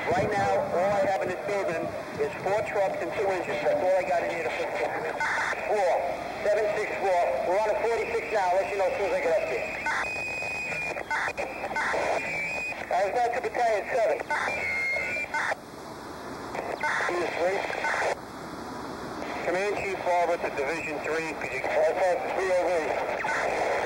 Right now, all I have in this building is 4 trucks and 2 engines. That's all I got in here to put the 764. We're on a 46 now. I'll let you know as soon as I get up there. I was back to Battalion 7. Command Chief Barber to Division 3. Could you call us 3 over?